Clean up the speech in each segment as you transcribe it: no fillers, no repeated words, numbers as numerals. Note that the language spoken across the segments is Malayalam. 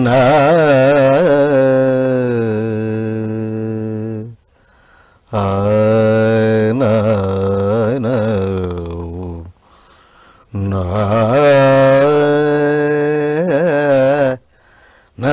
na na na na na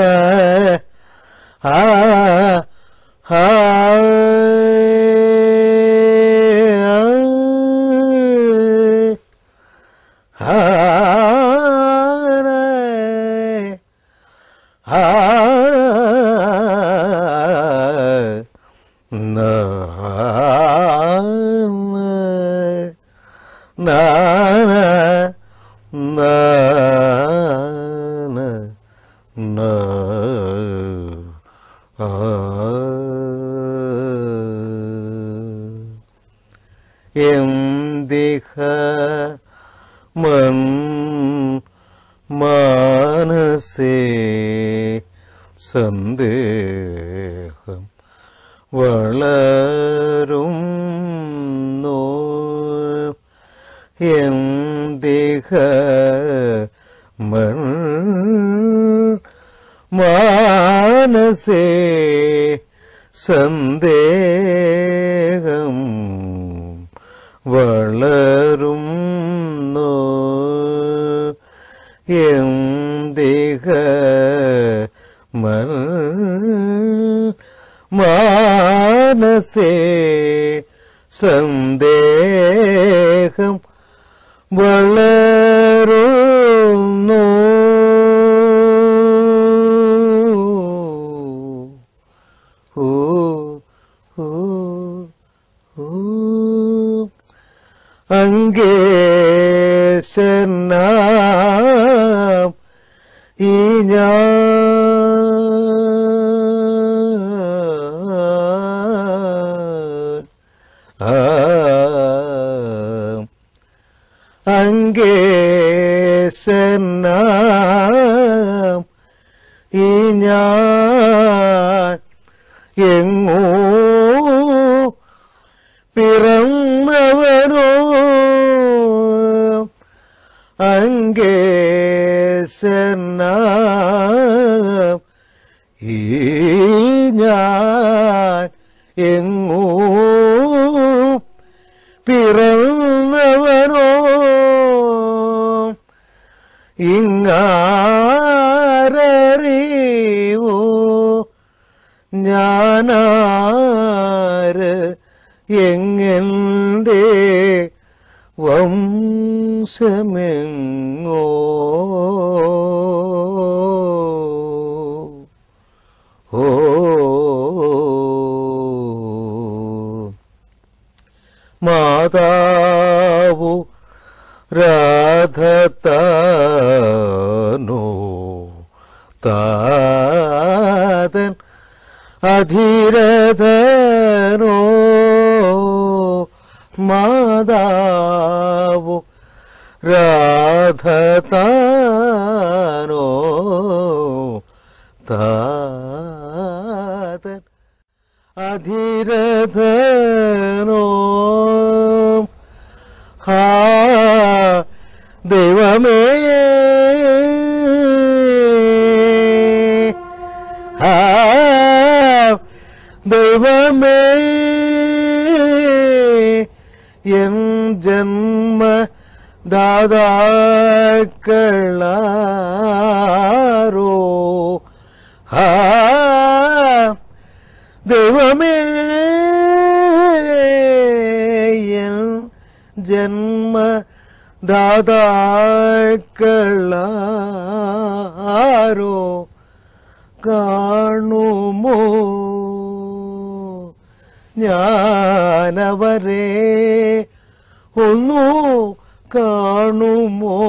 മനസേ സന്ദേഹം വളരുന്നു എന്തിഹ മനസേ സന്ദേഹം വളരുന്നു എന്തിഹ മനസേ സന്ദേഹം വളരുന്നു അങ്കേശനാം ഈ അങ്കേശനാം ഈ ഞാൻ എങ്ങോ പിറന്നവനോ അങ്കേശനാം ഈ ഞാൻ എങ്ങോ പിറന്നവനോ ഇങ്ങാരറിവോ ഞാനാര് എങ്ങന്റെ വംശമെങ്ങോ മാതാവു രാധതാനോ താതൻ അധീരഥനോ മാതാവു രാധതാനോ താതൻ അധീരഥനോ ഹാ ദൈവമേ ഹാ ദൈവമേ എൻ ജന്മ ദാതാക്കളാരോ ഹാ ദൈവമേ എൻ ജന്മ ദാതാക്കളാരോ കാണുമോ ഞാനവരെ ഒന്നു കാണുമോ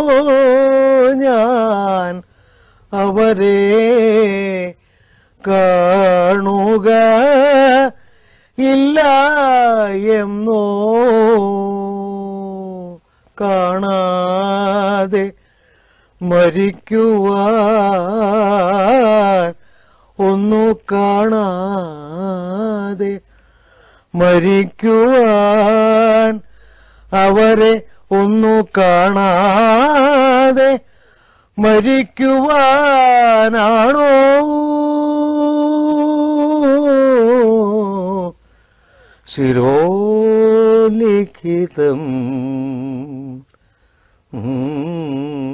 ഞാൻ അവരെ കാണുക ഇല്ല എന്നോ കാണാതെ മരിക്കുവാൻ ഒന്നു കാണാതെ മരിക്കുവാൻ അവരെ ഒന്നു കാണാതെ മരിക്കുവാനാണോ ശിരോലിഖിതം